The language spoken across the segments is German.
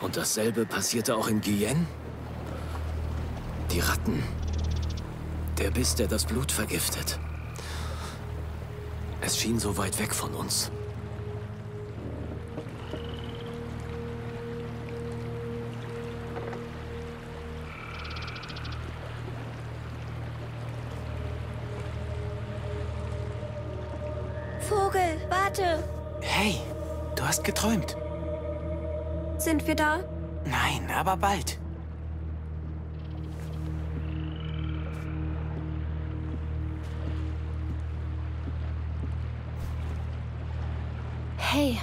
Und dasselbe passierte auch in Guyenne? Die Ratten. Der Biss, der das Blut vergiftet. Es schien so weit weg von uns. Vogel, warte! Hey, du hast geträumt. Sind wir da? Nein, aber bald. Hey.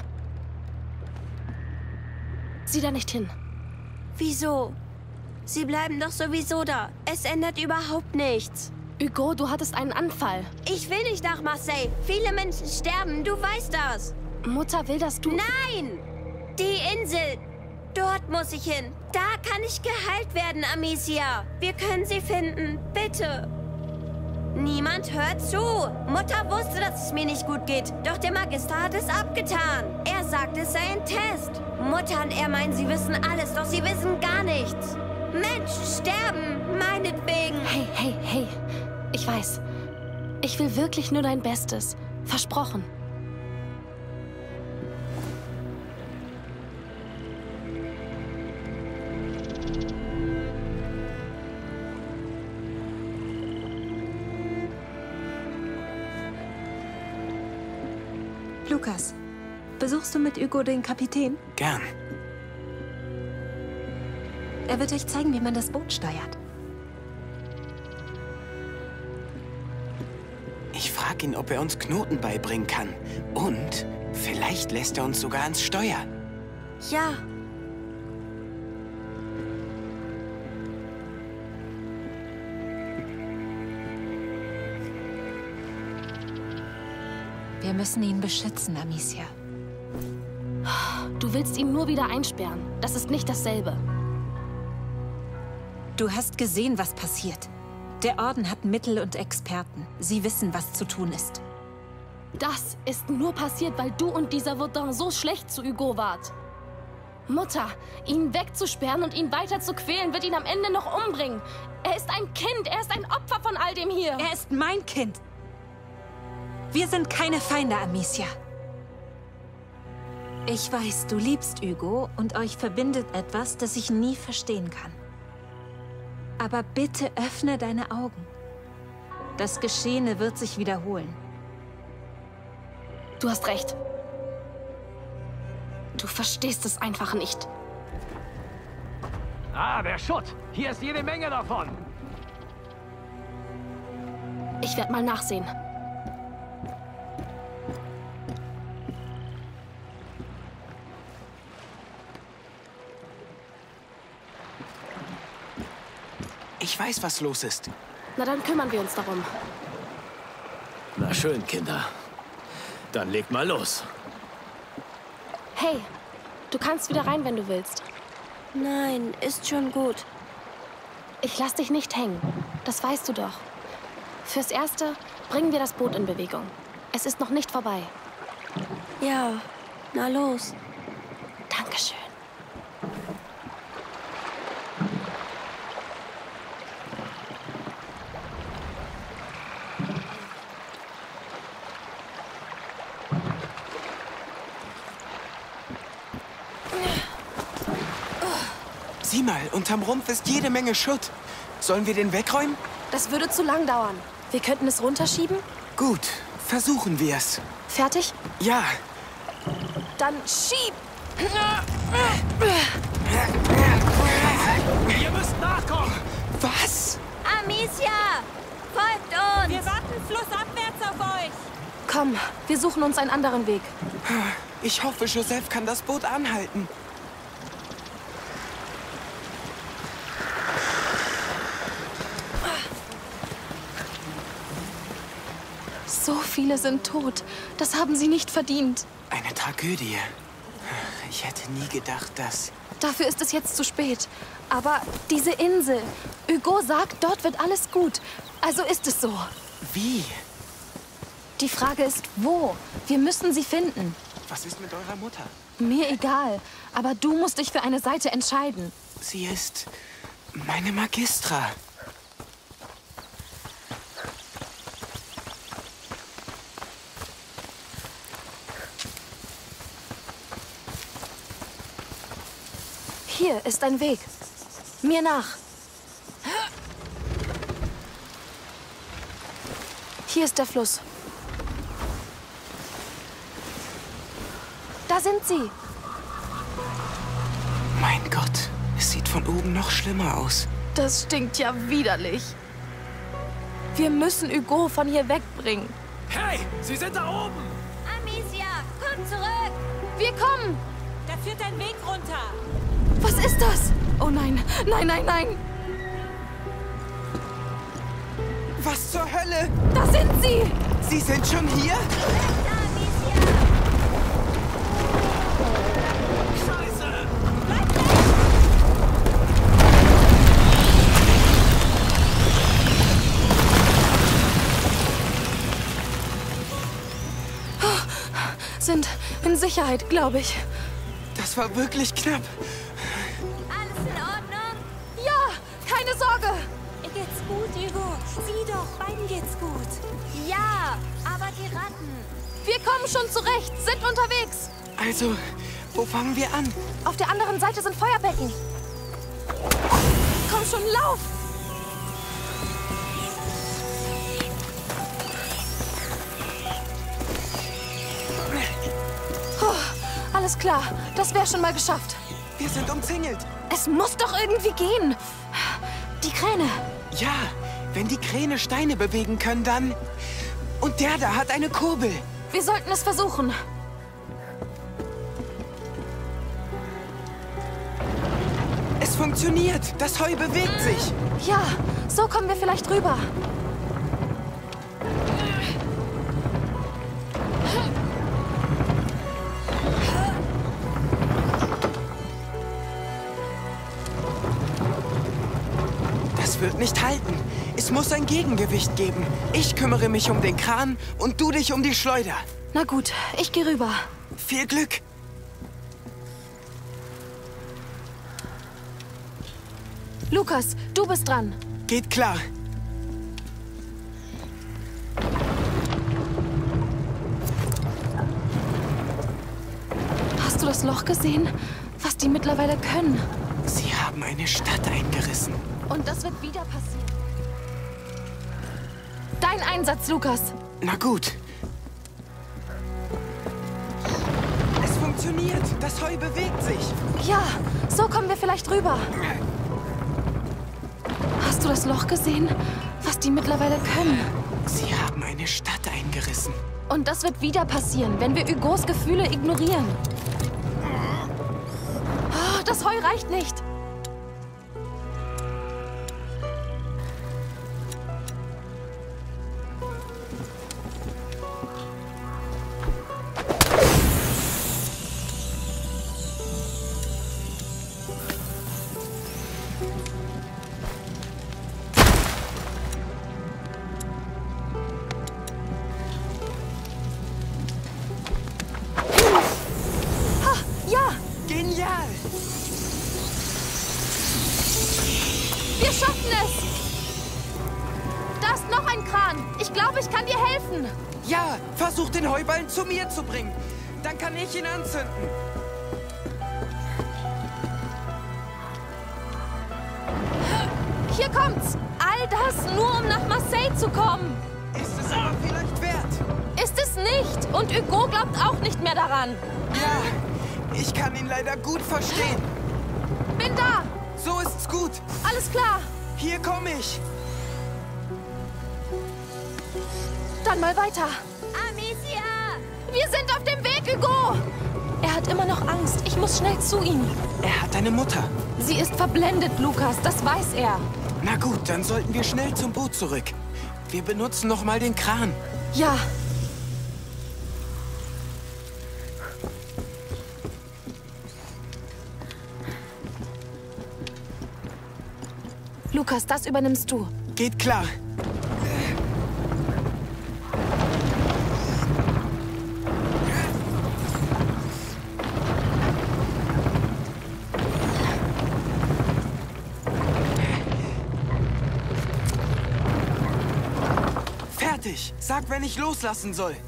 Sieh da nicht hin. Wieso? Sie bleiben doch sowieso da. Es ändert überhaupt nichts. Hugo, du hattest einen Anfall. Ich will nicht nach Marseille. Viele Menschen sterben, du weißt das. Mutter will, dass du... Nein! Die Insel! Dort muss ich hin. Da kann ich geheilt werden, Amicia. Wir können sie finden. Bitte. Niemand hört zu. Mutter wusste, dass es mir nicht gut geht. Doch der Magister hat es abgetan. Er sagt, es sei ein Test. Mutter und er meinen, sie wissen alles, doch sie wissen gar nichts. Menschen sterben, meinetwegen. Hey, hey, hey. Ich weiß. Ich will wirklich nur dein Bestes. Versprochen. Lukas, besuchst du mit Hugo den Kapitän? Gern. Er wird euch zeigen, wie man das Boot steuert. Ich frage ihn, ob er uns Knoten beibringen kann. Und vielleicht lässt er uns sogar ans Steuer. Ja. Wir müssen ihn beschützen, Amicia. Du willst ihn nur wieder einsperren. Das ist nicht dasselbe. Du hast gesehen, was passiert. Der Orden hat Mittel und Experten. Sie wissen, was zu tun ist. Das ist nur passiert, weil du und dieser Vaudin so schlecht zu Hugo wart. Mutter, ihn wegzusperren und ihn weiter zu quälen, wird ihn am Ende noch umbringen. Er ist ein Kind, er ist ein Opfer von all dem hier. Er ist mein Kind. Wir sind keine Feinde, Amicia. Ich weiß, du liebst Hugo und euch verbindet etwas, das ich nie verstehen kann. Aber bitte öffne deine Augen. Das Geschehene wird sich wiederholen. Du hast recht. Du verstehst es einfach nicht. Ah, der Schutt. Hier ist jede Menge davon. Ich werde mal nachsehen. Ich weiß, was los ist. Na, dann kümmern wir uns darum. Na schön, Kinder. Dann legt mal los. Hey, du kannst wieder rein, wenn du willst. Nein, ist schon gut. Ich lass dich nicht hängen. Das weißt du doch. Fürs Erste bringen wir das Boot in Bewegung. Es ist noch nicht vorbei. Ja, na los. Dankeschön. Sieh mal, unterm Rumpf ist jede Menge Schutt. Sollen wir den wegräumen? Das würde zu lang dauern. Wir könnten es runterschieben. Gut, versuchen wir es. Fertig? Ja. Dann schieb! Ihr müsst nachkommen. Was? Amicia! Folgt uns! Wir warten flussabwärts auf euch. Komm, wir suchen uns einen anderen Weg. Ich hoffe, Joseph kann das Boot anhalten. So viele sind tot. Das haben sie nicht verdient. Eine Tragödie. Ich hätte nie gedacht, dass... Dafür ist es jetzt zu spät. Aber diese Insel, Hugo sagt, dort wird alles gut. Also ist es so. Wie? Die Frage ist, wo? Wir müssen sie finden. Was ist mit eurer Mutter? Mir egal. Aber du musst dich für eine Seite entscheiden. Sie ist meine Magistra. Hier ist ein Weg. Mir nach. Hier ist der Fluss. Da sind sie. Mein Gott, es sieht von oben noch schlimmer aus. Das stinkt ja widerlich. Wir müssen Hugo von hier wegbringen. Hey, Sie sind da oben! Amicia, komm zurück! Wir kommen! Da führt ein Weg runter. Was ist das? Oh nein, nein, nein, nein! Was zur Hölle? Da sind sie! Sie sind schon hier? Da, Amicia! Scheiße! Sind in Sicherheit, glaube ich. Das war wirklich knapp. Alles in Ordnung? Ja, keine Sorge! Ihr geht's gut, Hugo. Sieh doch, beiden geht's gut. Ja, aber die Ratten. Wir kommen schon zurecht, sind unterwegs. Also, wo fangen wir an? Auf der anderen Seite sind Feuerbecken. Komm schon, lauf! Alles klar, das wäre schon mal geschafft. Wir sind umzingelt. Es muss doch irgendwie gehen. Die Kräne. Ja, wenn die Kräne Steine bewegen können, dann... Und der da hat eine Kurbel. Wir sollten es versuchen. Es funktioniert. Das Heu bewegt sich. Ja, so kommen wir vielleicht rüber. Das wird nicht halten. Es muss ein Gegengewicht geben. Ich kümmere mich um den Kran und du dich um die Schleuder. Na gut, ich gehe rüber. Viel Glück. Lukas, du bist dran. Geht klar. Hast du das Loch gesehen? Was die mittlerweile können. Sie haben eine Stadt eingerissen. Und das wird wieder passieren. Dein Einsatz, Lukas. Na gut. Es funktioniert. Das Heu bewegt sich. Ja, so kommen wir vielleicht rüber. Hast du das Loch gesehen? Was die mittlerweile können. Sie haben eine Stadt eingerissen. Und das wird wieder passieren, wenn wir Hugos Gefühle ignorieren. Oh, das Heu reicht nicht. Ja, Genial! wir schaffen es. Da ist noch ein Kran. Ich glaube, ich kann dir helfen. Ja, versuch den Heuballen zu mir zu bringen. Dann kann ich ihn anzünden. Hier kommt's. All das nur, um nach Marseille zu kommen. Ist es aber vielleicht wert. Ist es nicht. Und Hugo glaubt auch nicht mehr daran. Ja, ich kann ihn leider gut verstehen. Bin da. So ist's gut. Alles klar. Hier komme ich. Dann mal weiter. Amicia! Wir sind auf dem Weg, Hugo. Er hat immer noch Angst. Ich muss schnell zu ihm. Er hat eine Mutter. Sie ist verblendet, Lukas. Das weiß er. Na gut, dann sollten wir schnell zum Boot zurück. Wir benutzen noch mal den Kran. Ja. Lukas, das übernimmst du. Geht klar. fertig. Sag, wenn ich loslassen soll.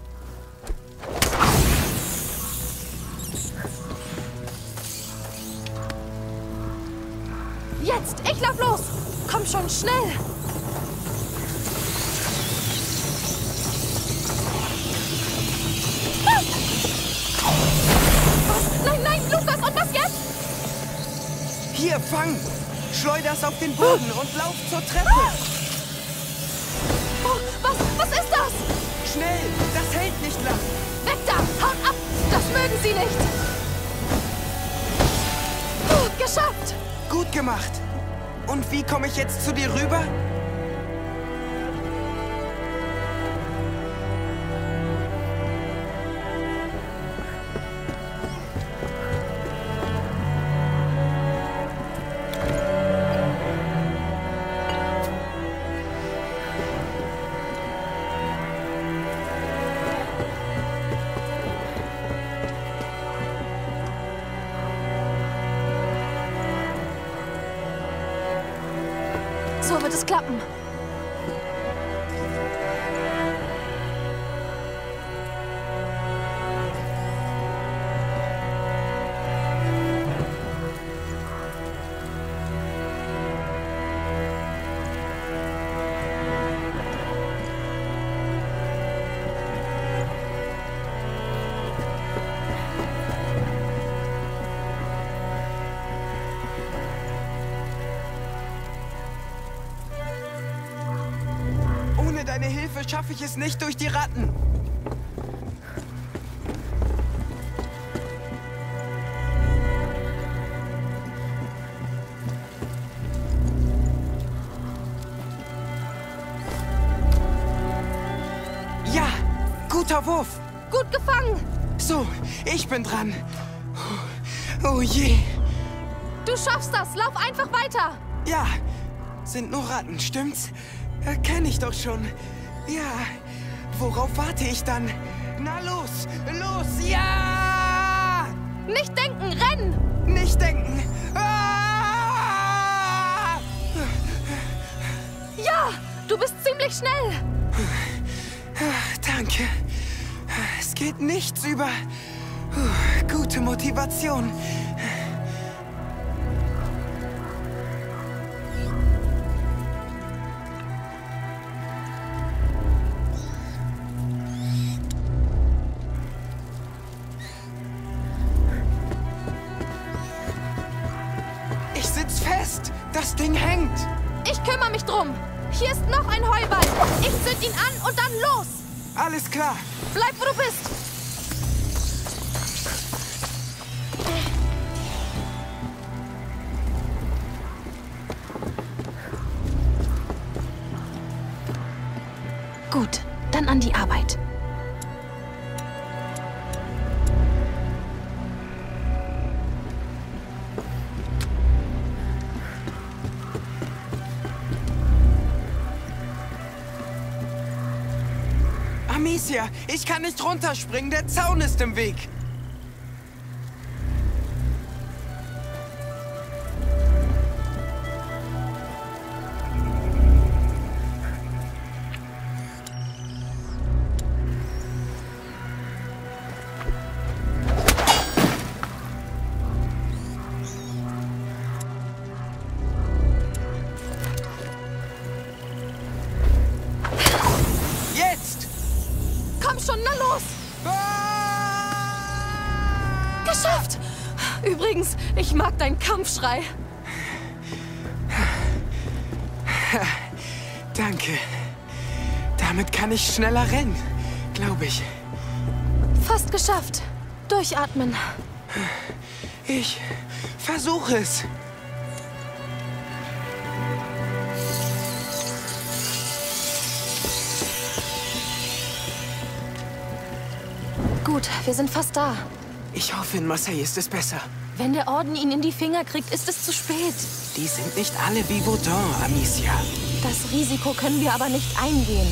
Jetzt! Ich lauf los! Komm schon, schnell! Ah! Was? Nein, nein, Lukas, und was jetzt? Hier, fang! Schleuder's auf den Boden und lauf zur Treppe! Ah! Oh, was ist das? Schnell! Das hält nicht lang! Weg da! Haut ab! Das mögen sie nicht! Geschafft! Gut gemacht! Und wie komme ich jetzt zu dir rüber? So wird es klappen. Ohne deine Hilfe schaffe ich es nicht durch die Ratten. Ja, guter Wurf. Gut gefangen! So, ich bin dran. Oh je. Du schaffst das! Lauf einfach weiter! Ja, sind nur Ratten, stimmt's? Kenn ich doch schon. Ja, worauf warte ich dann? Na los, los, ja! Nicht denken, renn! Nicht denken. Ah! Ja, du bist ziemlich schnell. Danke. Es geht nichts über gute Motivation. Ich sitz fest. Das Ding hängt. Ich kümmere mich drum. Hier ist noch ein Heuballen. Ich zünd ihn an und dann los. Alles klar. Bleib, wo du bist. Gut, dann an die Arbeit. Amicia, ich kann nicht runterspringen. Der Zaun ist im Weg. Jetzt! Komm schon, na los! Geschafft! Übrigens, ich mag deinen Kampfschrei. Danke. Damit kann ich schneller rennen, glaube ich. Fast geschafft. Durchatmen. Ich versuche es. Gut, wir sind fast da. Ich hoffe, in Marseille ist es besser. Wenn der Orden ihn in die Finger kriegt, ist es zu spät. Die sind nicht alle wie Vaudin, Amicia. Das Risiko können wir aber nicht eingehen.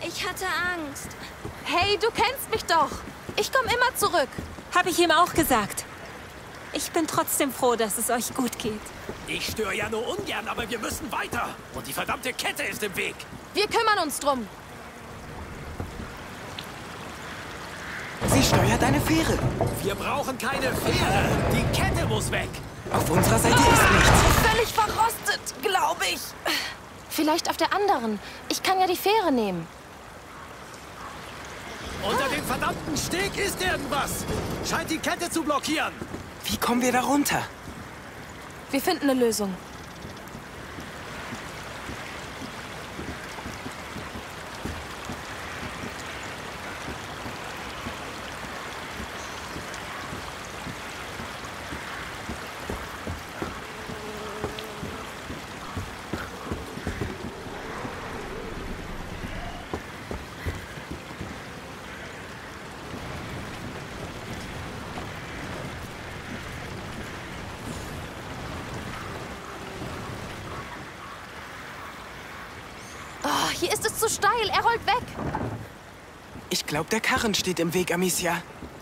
Ich hatte Angst. Hey, du kennst mich doch. Ich komme immer zurück. Habe ich ihm auch gesagt. Ich bin trotzdem froh, dass es euch gut geht. Ich störe ja nur ungern, aber wir müssen weiter. Und die verdammte Kette ist im Weg. Wir kümmern uns drum. Sie steuert eine Fähre. Wir brauchen keine Fähre. Die Kette muss weg. Auf unserer Seite ist nichts. Völlig verrostet, glaube ich. Vielleicht auf der anderen. Ich kann ja die Fähre nehmen. Unter dem verdammten Steg ist irgendwas. Scheint die Kette zu blockieren. Wie kommen wir da runter? Wir finden eine Lösung. Hier ist es zu steil. Er rollt weg. Ich glaube, der Karren steht im Weg, Amicia.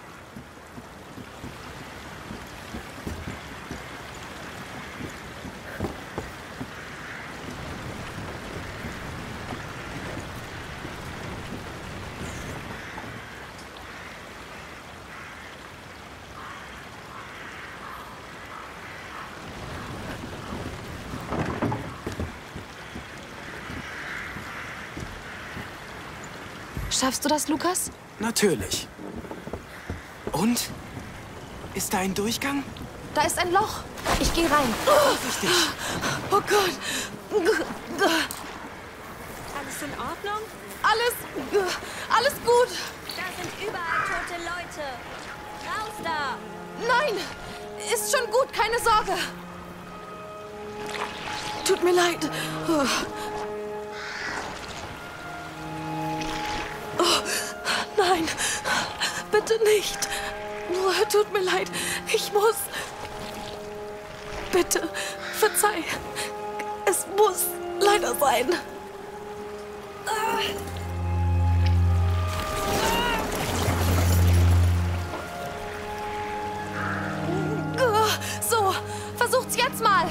Schaffst du das, Lukas? Natürlich. Und? Ist da ein Durchgang? Da ist ein Loch. Ich gehe rein. Vorsichtig. Oh Gott. Alles in Ordnung? Alles gut. Da sind überall tote Leute. Raus da! Nein, ist schon gut, keine Sorge. Tut mir leid. Nein, bitte nicht. Tut mir leid. Ich muss. Bitte, verzeih. Es muss leider sein. So, versucht's jetzt mal.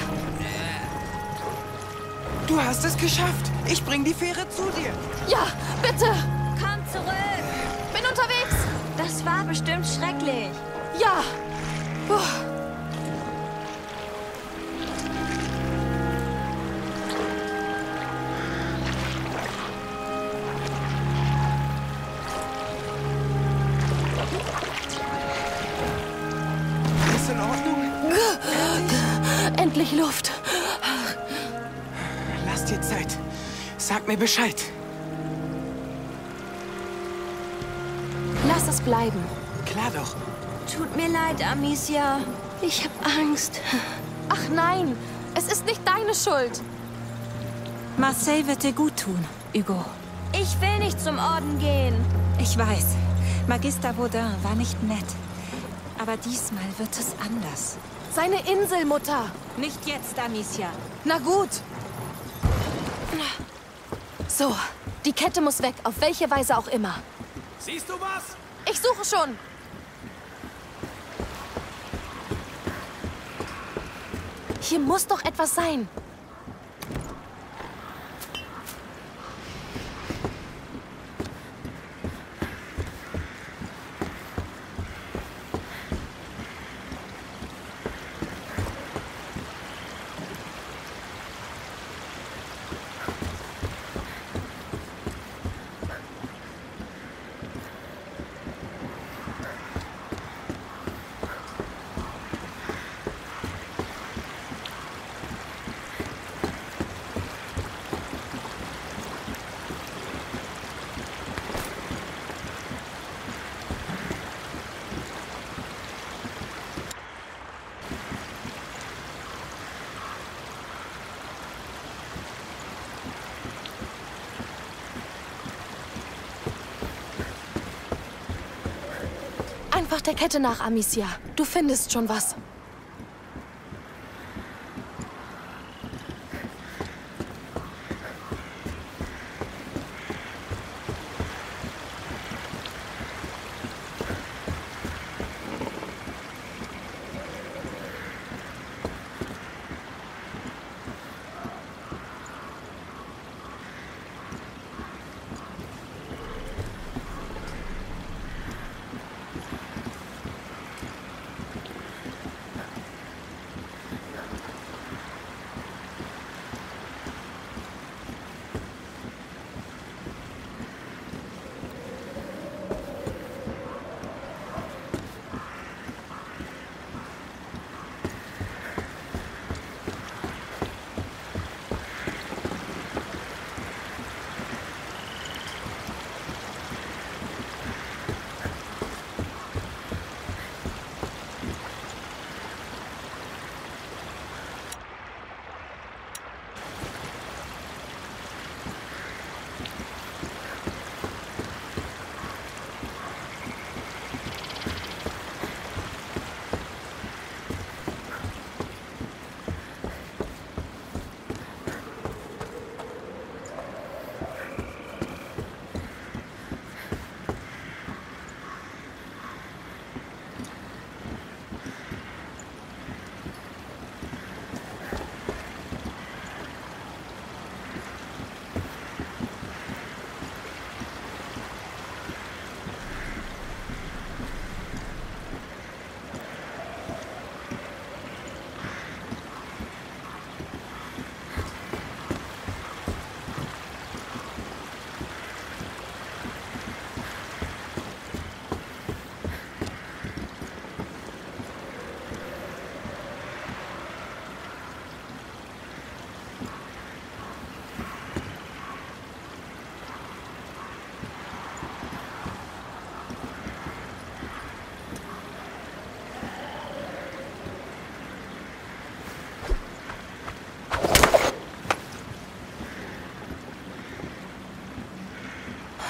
Du hast es geschafft. Ich bring die Fähre zu dir. Ja, bitte. Komm zurück! Bin unterwegs. Das war bestimmt schrecklich. Ja. Puh. Ist in Ordnung? Endlich Luft. Lass dir Zeit. Sag mir Bescheid. Lass es bleiben. Klar doch. Tut mir leid, Amicia. Ich hab Angst. Ach nein, es ist nicht deine Schuld. Marseille wird dir gut tun, Hugo. Ich will nicht zum Orden gehen. Ich weiß, Magister Vaudin war nicht nett. Aber diesmal wird es anders. Seine Insel, Mutter. Nicht jetzt, Amicia. Na gut. So, die Kette muss weg, auf welche Weise auch immer. Siehst du was? Ich suche schon. Hier muss doch etwas sein. Einfach der Kette nach, Amicia. Du findest schon was.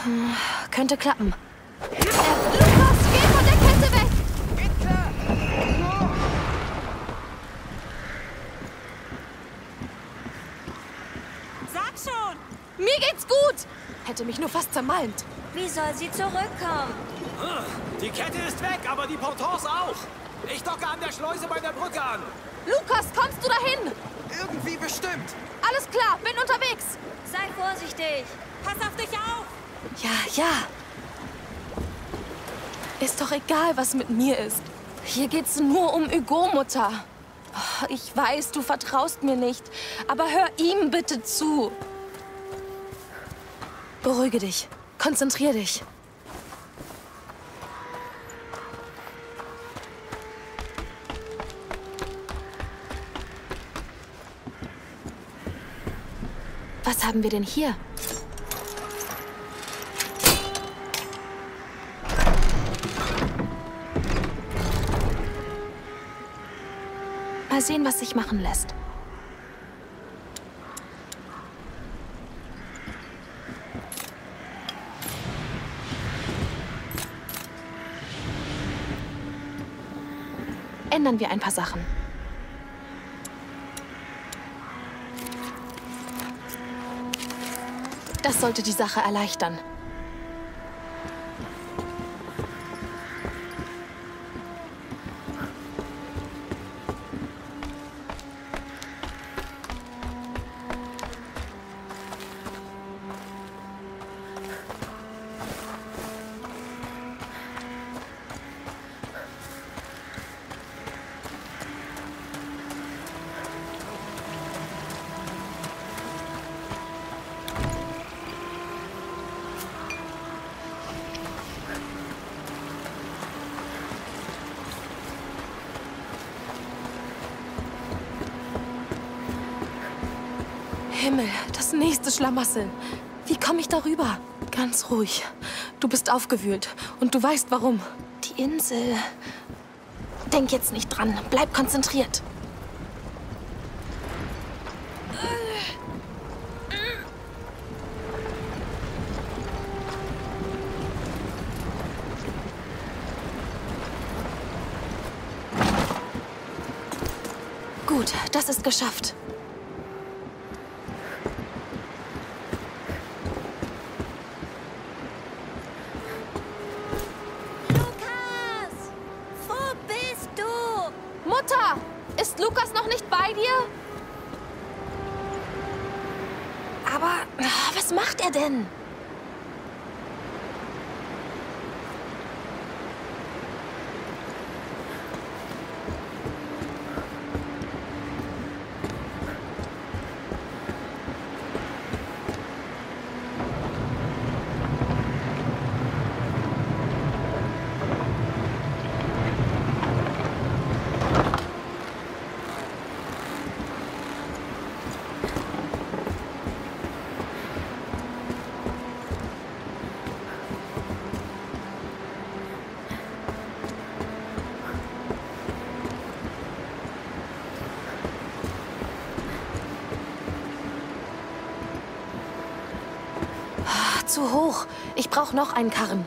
Könnte klappen. Lukas, geh von der Kette weg! Geht klar! Sag schon! Mir geht's gut! Hätte mich nur fast zermalmt. Wie soll sie zurückkommen? Die Kette ist weg, aber die Pontons auch. Ich docke an der Schleuse bei der Brücke an. Lukas, kommst du dahin? Irgendwie bestimmt. Alles klar, bin unterwegs. Sei vorsichtig. Pass auf dich auf! Ja. Ist doch egal, was mit mir ist. Hier geht's nur um Hugo, Mutter. Oh, ich weiß, du vertraust mir nicht, aber hör ihm bitte zu. Beruhige dich. Konzentrier dich. Was haben wir denn hier? Mal sehen, was sich machen lässt. Ändern wir ein paar Sachen. Das sollte die Sache erleichtern. Himmel, das nächste Schlamassel. Wie komme ich darüber? Ganz ruhig. Du bist aufgewühlt und du weißt warum. Die Insel. Denk jetzt nicht dran. Bleib konzentriert. Gut, das ist geschafft. Mutter! Ist Lukas noch nicht bei dir? Aber was macht er denn? Zu hoch. Ich brauche noch einen Karren.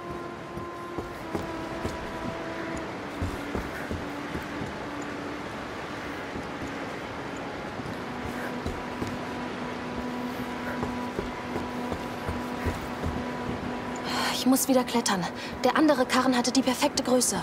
Ich muss wieder klettern. Der andere Karren hatte die perfekte Größe.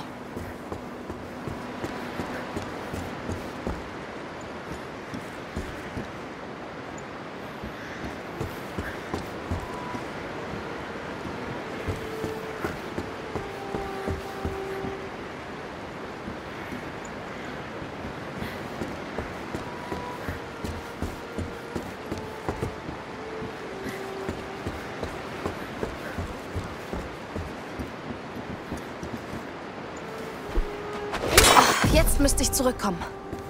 Jetzt müsste ich zurückkommen.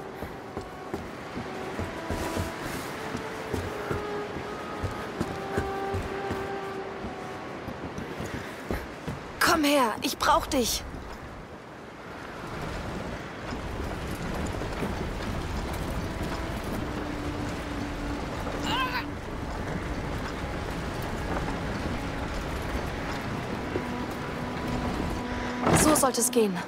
Komm her, ich brauch dich. Los sollte es gehen.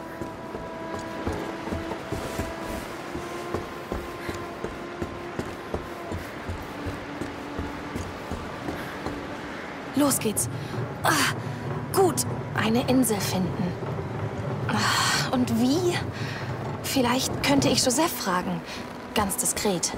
Los geht's. Gut, eine Insel finden. Und wie? Vielleicht könnte ich Joseph fragen. Ganz diskret.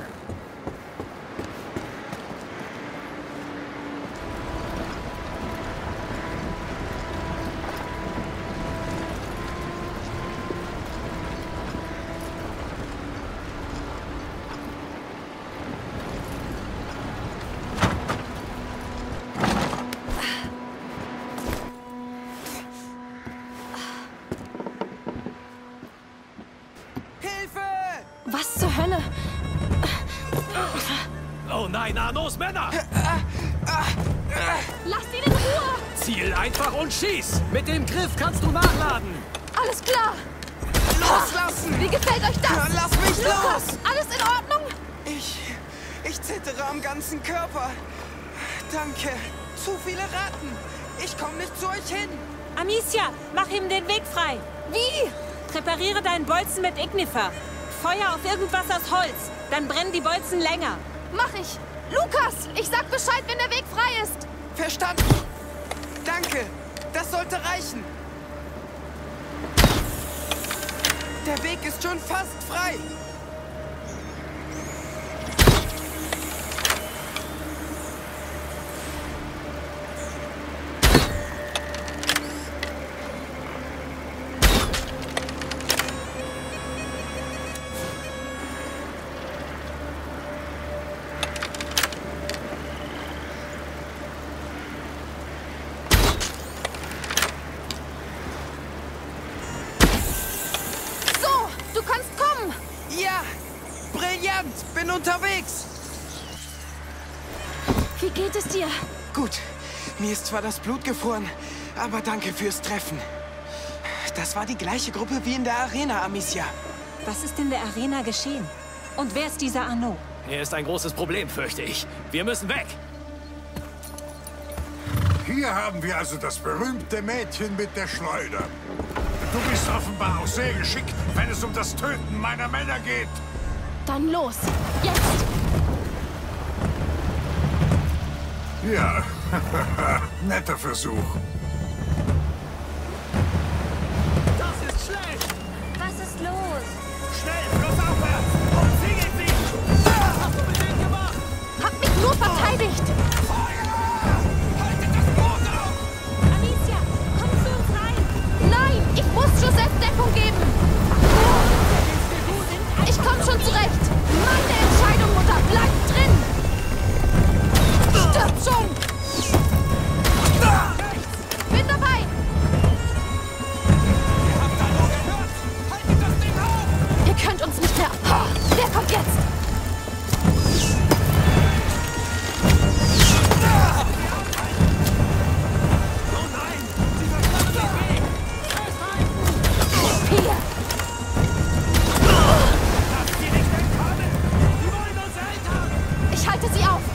Was zur Hölle? Oh nein, Arnos Männer! Lasst ihn in Ruhe! Ziel einfach und schieß! Mit dem Griff kannst du nachladen! Alles klar! Loslassen! Wie gefällt euch das? Lass mich Lukas, los! alles in Ordnung? Ich zittere am ganzen Körper. Danke. Zu viele Ratten. Ich komme nicht zu euch hin. Amicia, mach ihm den Weg frei. Wie? Präpariere deinen Bolzen mit Ignifer. Feuer auf irgendwas aus Holz. Dann brennen die Bolzen länger. Mach ich. Lukas, ich sag Bescheid, wenn der Weg frei ist. Verstanden. Danke. Das sollte reichen. Der Weg ist schon fast frei. Bin unterwegs. Wie geht es dir? Gut. Mir ist zwar das Blut gefroren, aber danke fürs Treffen. Das war die gleiche Gruppe wie in der Arena, Amicia. Was ist in der Arena geschehen? Und wer ist dieser Arnaud? Er ist ein großes Problem, fürchte ich. Wir müssen weg. Hier haben wir also das berühmte Mädchen mit der Schleuder. Du bist offenbar auch sehr geschickt, wenn es um das Töten meiner Männer geht. Dann los. Jetzt. Ja, netter Versuch. Das ist schlecht! Was ist los? Schnell, bloß aufwärts! Und singen Sie! Was hast du mit denen gemacht? Hab mich nur verteidigt. Haltet das Boot auf! Amicia, komm zu uns rein. Nein, ich muss Joseph Deckung geben. Ich komm schon zurecht. Meine Entscheidung, Mutter. Bleib drin. Stirb schon. Bin dabei. Ihr habt da nur gehört! Haltet das Ding auf! Ihr könnt uns nicht mehr. Ha, wer kommt jetzt? Oh nein! Sie versperren den Weg! Festhalten! Hier. Lasst sie nicht wegkommen! Die wollen uns eltern! Ich halte sie auf.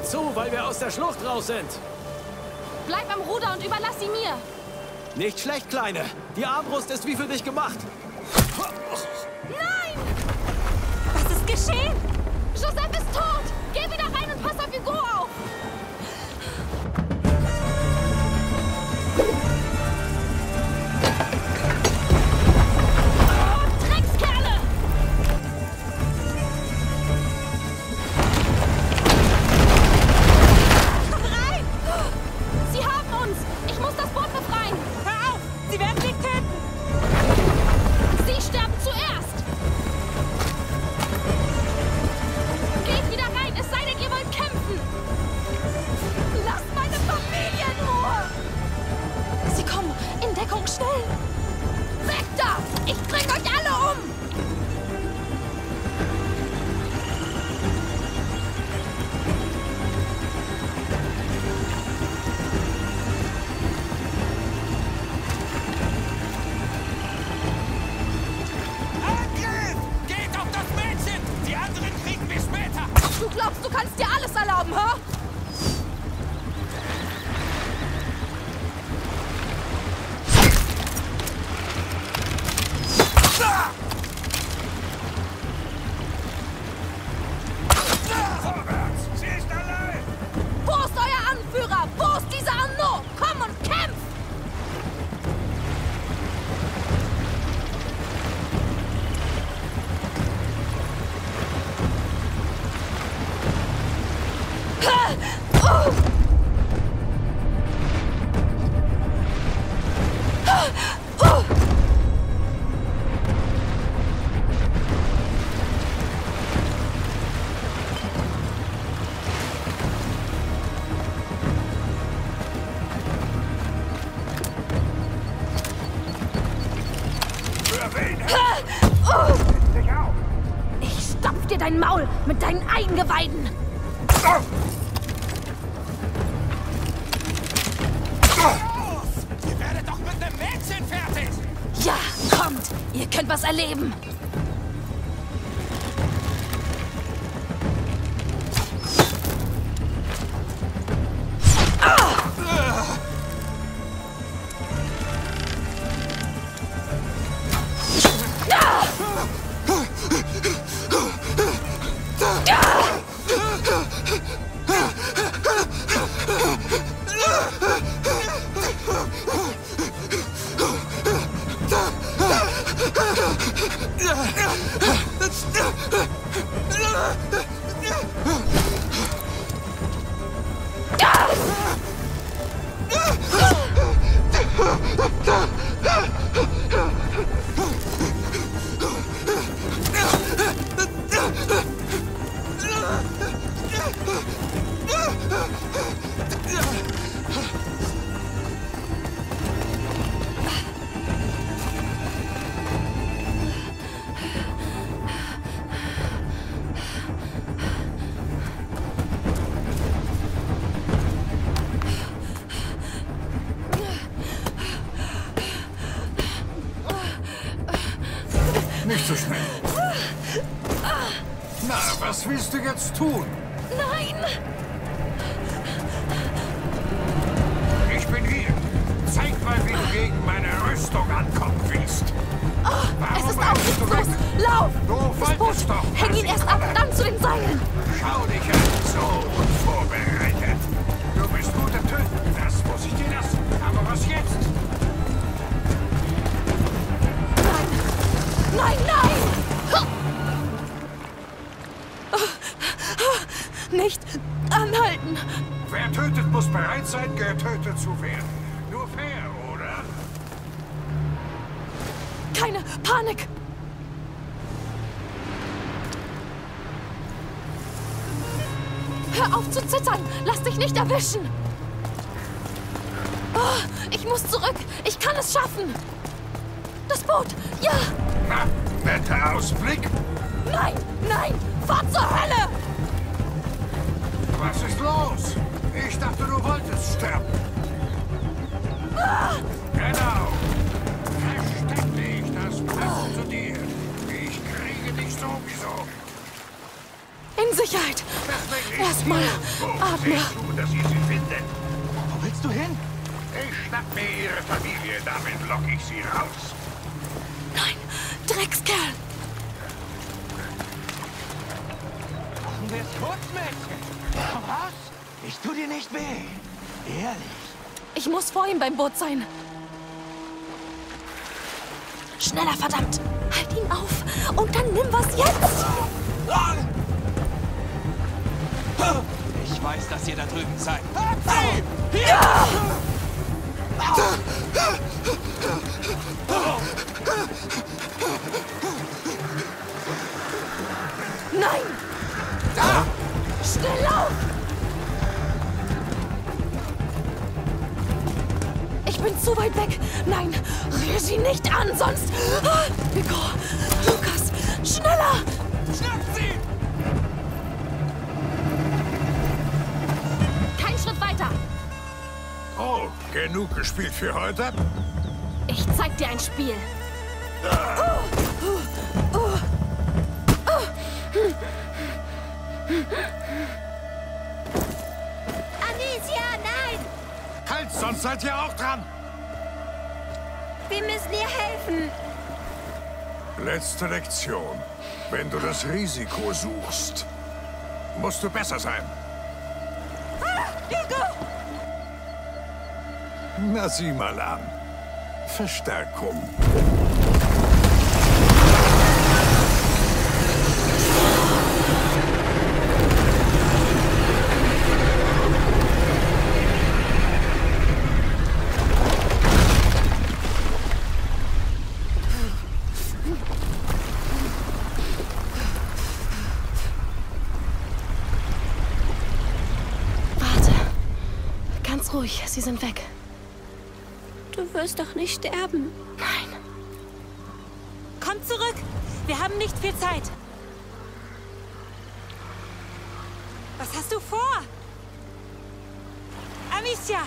zu, weil wir aus der Schlucht raus sind. Bleib am Ruder und überlass sie mir. Nicht schlecht, Kleine. Die Armbrust ist wie für dich gemacht. Nein! Was ist geschehen? Joseph ist tot! Geh wieder rein und pass auf Hugo auf! Oh, Dreckskerle! Komm rein! Sie haben uns! Ich muss das Boot befreien! Hör auf! Sie werden dich töten! Sie sterben zuerst! Geht wieder rein, es sei denn, ihr wollt kämpfen! Lasst meine Familie in Ruhe! Sie kommen! In Deckung, schnell! Weg da! Ich bring euch alle um! Angriff! Geht auf das Mädchen! Die anderen kriegen wir später! Du glaubst, du kannst dir alles erlauben, hä? Vorwärts! Sie ist allein! Wo ist euer Anführer? Wo ist dieser Arnaud? Komm und kämpf! Für wen? Dich auf! Ich stopf dir dein Maul mit deinen Eingeweiden! Ihr werdet doch mit einem Mädchen fertig! Ja, kommt! Ihr könnt was erleben! Nicht so schnell. Na, was willst du jetzt tun? Nein! Ich bin hier. Zeig mal, wie du gegen meine Rüstung ankommen willst. Es ist aussichtslos! Lauf! Du Das Boot! wolltest doch, Häng dass ihn ich erst ab, komme. dann zu den Seilen! Schau dich an, so unvorbereitet. Du bist gut im Töten, das muss ich dir lassen. Aber was jetzt? Nein, nein! Nicht anhalten! Wer tötet, muss bereit sein, getötet zu werden. Nur fair, oder? Keine Panik! Hör auf zu zittern! Lass dich nicht erwischen! Oh, ich muss zurück! Ich kann es schaffen! Das Boot! Ja! Na, netter Ausblick. Nein! Nein! Fahr zur Hölle! Was ist los? Ich dachte, du wolltest sterben. Ah! Genau. Verständlich, das passt zu dir. Ich kriege dich sowieso. In Sicherheit! Deswegen Erstmal Partner. Sieh zu, dass ihr sie findet. Wo willst du hin? Ich schnapp mir ihre Familie, damit lock ich sie raus. Nein, Dreckskerl. Machen wir es kurz, Mädchen. Komm raus. Ich tu dir nicht weh. Ehrlich. Ich muss vor ihm beim Boot sein. Schneller, verdammt. Halt ihn auf und dann nimm was jetzt. Ich weiß, dass ihr da drüben seid. Ja! Nein! Da! Schnell lauf! Ich bin zu weit weg. Nein, rühr sie nicht an, sonst... Hugo, Lukas, schneller! Schnappt sie! Kein Schritt weiter. Oh, genug gespielt für heute? Ich zeig dir ein Spiel. Amicia, nein! Halt, sonst seid ihr auch dran. Wir müssen ihr helfen. Letzte Lektion. Wenn du das Risiko suchst, musst du besser sein. Hugo! Na, sieh mal an. Verstärkung. Warte. Ganz ruhig, sie sind weg. Du wirst doch nicht sterben. Nein. Komm zurück! Wir haben nicht viel Zeit. Was hast du vor? Amicia!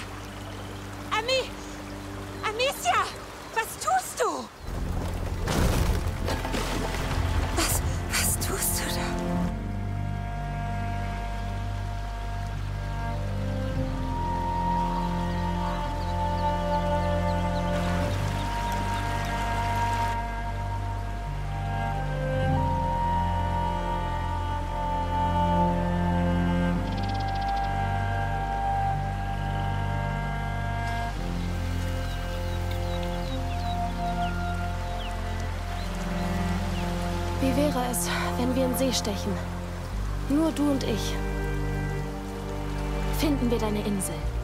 Amicia! Was tust du? Was tust du da? Wie wäre es, wenn wir in See stechen? Nur du und ich. Finden wir deine Insel.